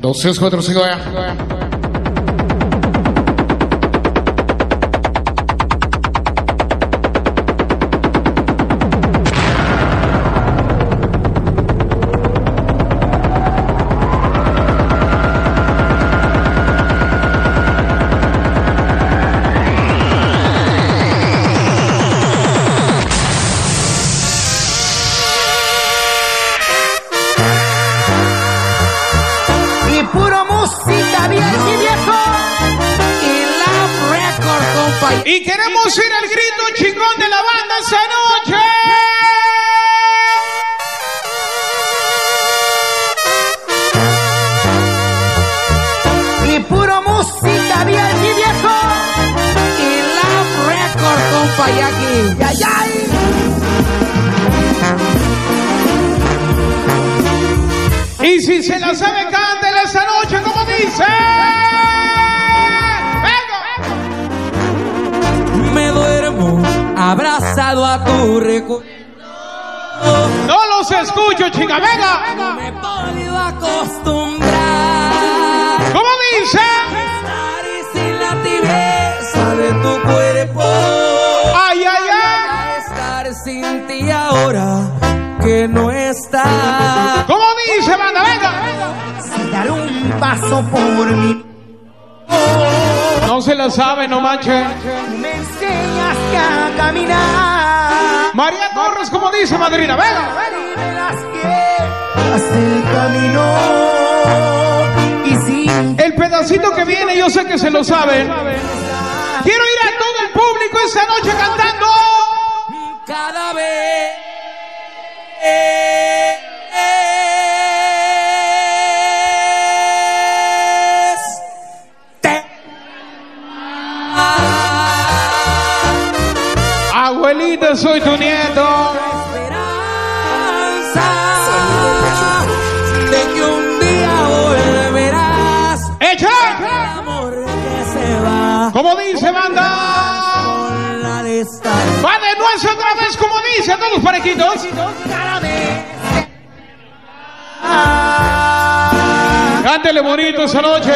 2, 3, 4, 5, ya. Y queremos ir al grito chingón de la banda esta noche. Y puro música bien y viejo. Y la record, compa, y aquí. ¡Yay, yay! Y si se la sabe, cántela esta noche, como dice. Me duermo abrazado a tu recuerdo. No los escucho, chica, venga. No me he podido acostumbrar. ¿Cómo dice? Estar y sin la tibieza de tu cuerpo. Ay, ay, ay. Estar sin ti ahora que no estás. ¿Cómo dice, banda? Venga. Si dar un paso por mí. No se la sabe, no manche. Me enseñaste a caminar. María Torres, como dice, madrina, venga. Me las piedras del camino. Y sin El pedacito que viene, yo sé que se lo saben. Quiero ir a todo el público esta noche cantando. cada vez. Abuelita, soy tu nieto. Esperanza de que un día volverás. ¡Echa! El amor que se va. Como dice, banda. Con la de estar. Va de nuevo otra vez, como dice, todos parejitos. Cada vez. Cántele bonito esa noche.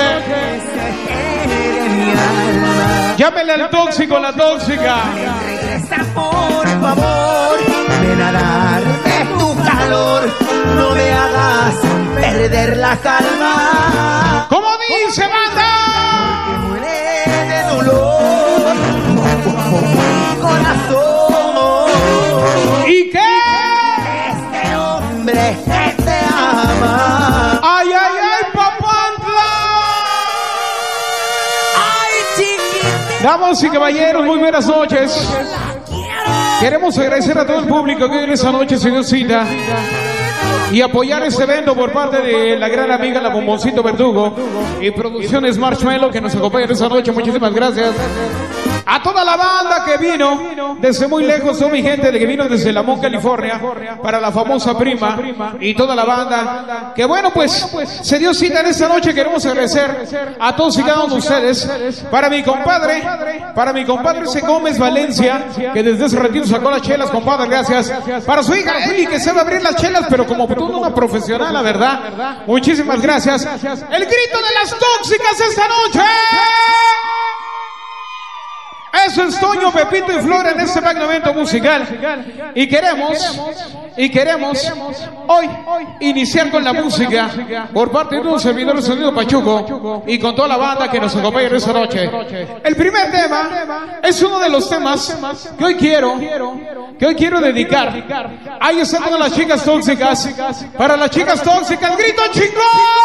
Llámele al tóxico, la tóxica. Regresa, por favor. Ven a darme tu calor. No me hagas perder la calma. Como dice, banda. Que muere de dolor. Como el corazón. ¿Y qué? Este hombre que te ama. ¡Ay, ay, ay, papantla! Ay, chiquitita. Damas y caballeros, muy buenas noches. Queremos agradecer a todo el público que hoy en esta noche se dio cita y apoyar este evento por parte de la gran amiga La Bomboncito Verdugo y Producciones Marshmallow que nos acompañan esta noche. Muchísimas gracias. A toda la banda que vino desde muy lejos, toda mi gente que vino desde Lamont, California, para la famosa prima y toda la banda que bueno, pues se dio cita en esta noche. Queremos agradecer a todos y cada uno de ustedes. Para mi compadre C. Gómez Valencia, que desde ese retiro sacó las chelas, compadre, gracias. Para su hija Eli, que sabe abrir las chelas, pero como tú no una profesional, la verdad. Muchísimas gracias. El grito de las tóxicas esta noche. Eso es Toño, Pepito y Flora en este magno evento musical. Y queremos hoy iniciar con la música por parte de un servidor de sonido Pachuco y con toda la banda que nos acompaña esta noche. El primer tema es uno de los temas que hoy quiero dedicar. Ahí están todas las chicas tóxicas. Para las chicas tóxicas, grito chingón.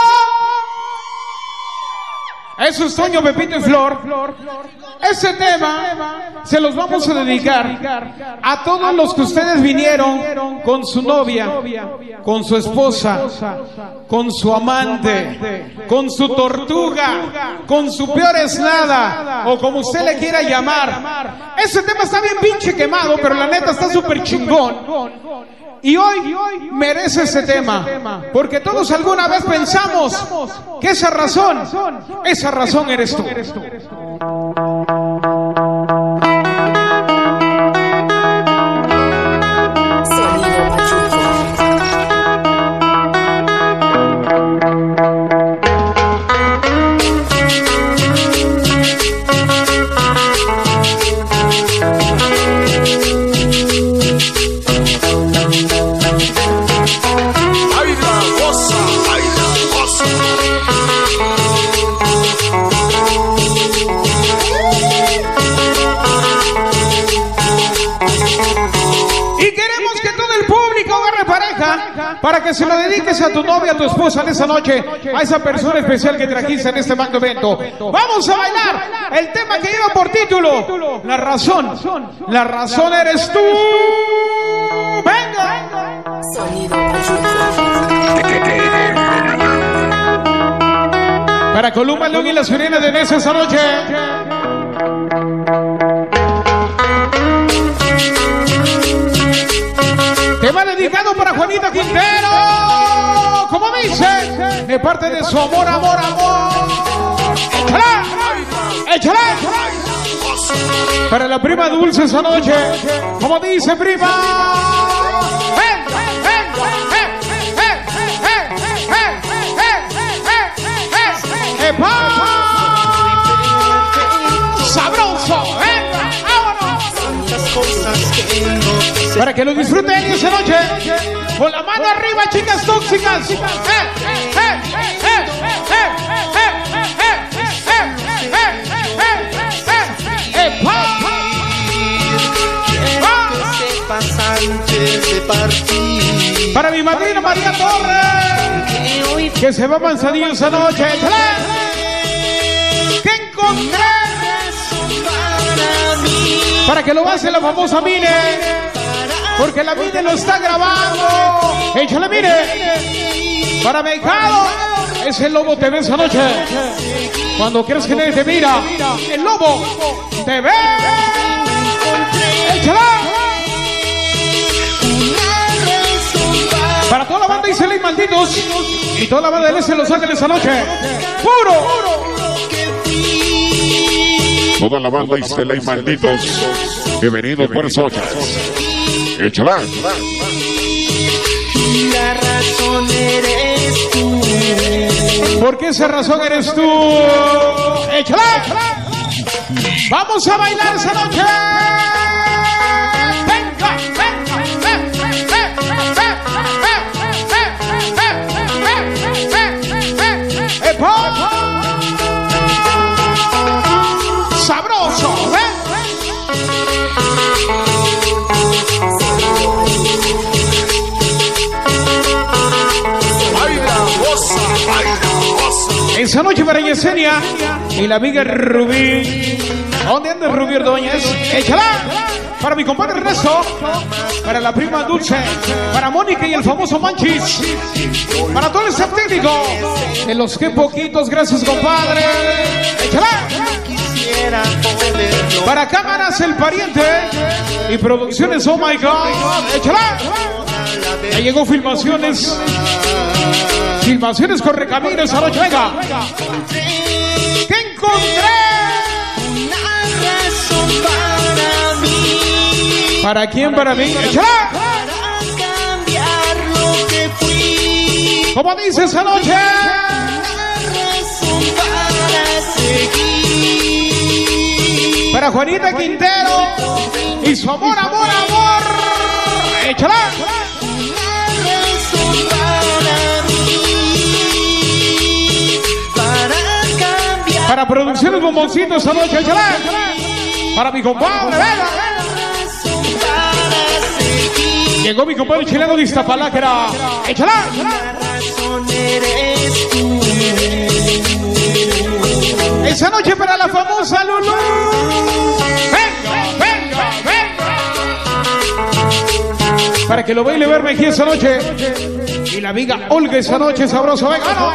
Eso es Toño, Pepito y Flor. Ese tema se los vamos a dedicar a todos los que ustedes vinieron con su novia, con su esposa, con su amante, con su tortuga, con su peor es nada, o como usted le quiera llamar. Ese tema está bien pinche quemado, pero la neta está súper chingón. Y hoy merece ese tema, porque todos alguna vez pensamos que esa razón eres tú. Sonido Pachuco. pareja para que se lo dediques a tu novia, a tu esposa en esta noche, a esa persona especial que trajiste en este magno evento. Vamos a bailar el tema que lleva por título La razón. La razón eres tú. Venga. Sonido Para Columba León y las sirenas de Nesa esta noche. Tema dedicado para Juanita Quintero. Como dice, de parte de su amor, amor, amor. ¡Échala! ¡Échala! Para la prima Dulce esa noche. Como dice, prima. ¡Sabroso! Para que lo disfruten esa noche. Con la mano arriba, chicas tóxicas. Para mi madrina María Torres, que se va a Manzanillo esa noche. ¿Qué encontré? Para que lo hace la famosa Mine, porque la Mine lo está grabando. Échale, Mine. Para Mecado, es el Lobo TV esa noche. Cuando crees que nadie te mira, el Lobo te ve. Échala. Para toda la banda Isela y Malditos y toda la banda del Este de Los Ángeles esa noche. ¡Puro! Toda la banda Isela y Malditos. Bienvenidos, buenas noches. Échala. La razón eres tú. ¿Por qué esa razón eres tú? ¡Échala! ¡Vamos a bailar esa noche! ¡Venga! ¡Sabroso! Esa noche para Yesenia y la amiga Rubí. ¿Dónde anda Rubí Ordóñez? ¡Échala! Para mi compadre Ernesto, para la prima Dulce, para Mónica y el famoso Manchis, para todo el staff técnico, de los que poquitos, gracias compadre. ¡Échala! Para cámaras El Pariente y producciones Oh My God. ¡Échala! Ya llegó Filmaciones. Filmaciones Correcaminos esa noche. Venga. ¿Qué encontré? ¿Para quién? Para mí. ¡Échala! ¿Cómo dice esa noche? Para Juanita Quintero y su amor, amor, amor. ¡Échala! Para Producciones Bomboncito esa noche. ¡Échala! Para mi compadre, venga. Llegó mi compadre chileno de Iztapalacra. ¡Échala! Esa noche para la famosa Lulu. Venga, venga, venga. Para que lo baile verme aquí esa noche. Y la amiga Olga esa noche, sabroso. Venga, no.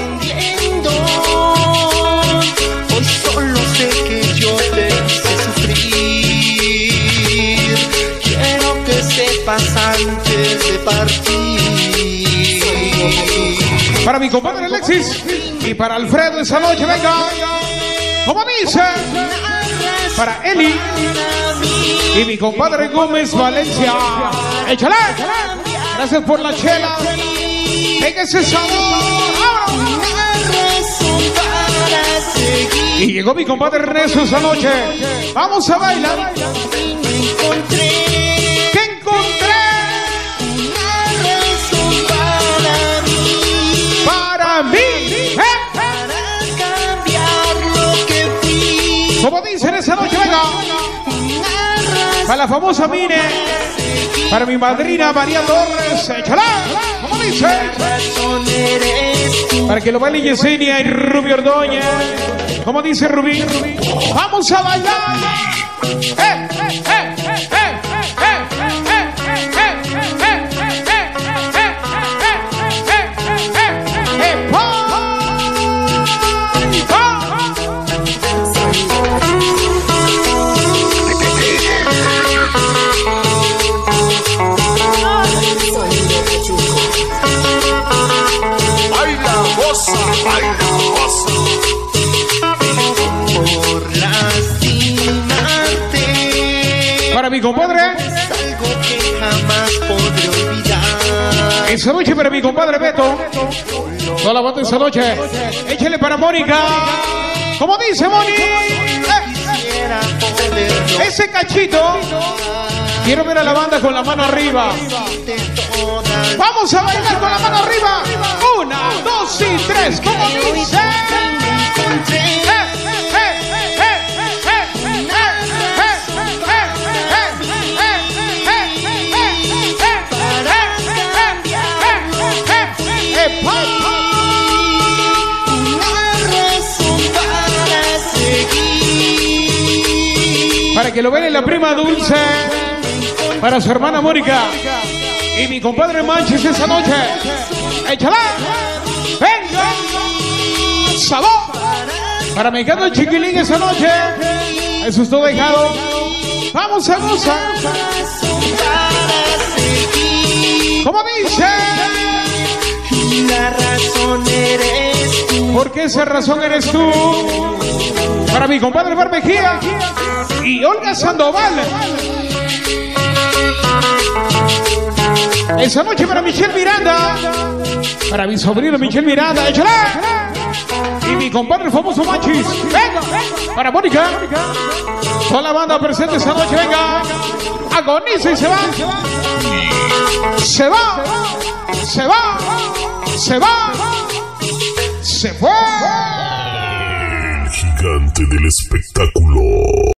Hoy solo sé que yo te hice sufrir. Quiero que sepas antes de partir. Para mi compadre Alexis y para Alfredo esa noche, venga. Como dice, para Eli y mi compadre Gómez Valencia. ¡Échala! Gracias por la chela. Venga ese sabor. Y llegó mi compadre Ernesto esa noche. Vamos a bailar. ¿Qué encontré? Para mí. Como dicen esa noche, venga. Para la famosa Mine. Para mi madrina María Torres. Échala. ¿Cómo dice? Para que lo baile Yesenia y Rubí Ordóñez. ¿Cómo dice Rubí? ¡Vamos a bailar! Para mi compadre, algo que jamás podré olvidar. esa noche para mi compadre Beto, toda la banda esa noche, échale para Mónica. ¿Cómo dice Moni? Ese cachito, quiero ver a la banda con la mano arriba. Vamos a bailar con la mano arriba. 1, 2 y 3. ¿Cómo dice? Para que lo vean la prima Dulce, para su hermana Mónica y mi compadre Manches esa noche. ¡Échala! ¡Venga! ¡Sabor! Para Mexicano el Chiquilín esa noche. Eso es todo dejado. ¡Vamos a gozar! ¿Cómo dice? La razón eres tú. Porque esa razón eres tú. Para mi compadre Barbejía y Olga Sandoval. Esa noche para Michelle Miranda. Para mi sobrino Michelle Miranda. ¡Échala! Y mi compadre el famoso Machis. ¡Venga! Para Mónica. Toda la banda presente esa noche. ¡Venga! Agoniza y se va. Se va. Se va. Se va. Se fue. El gigante del espectáculo.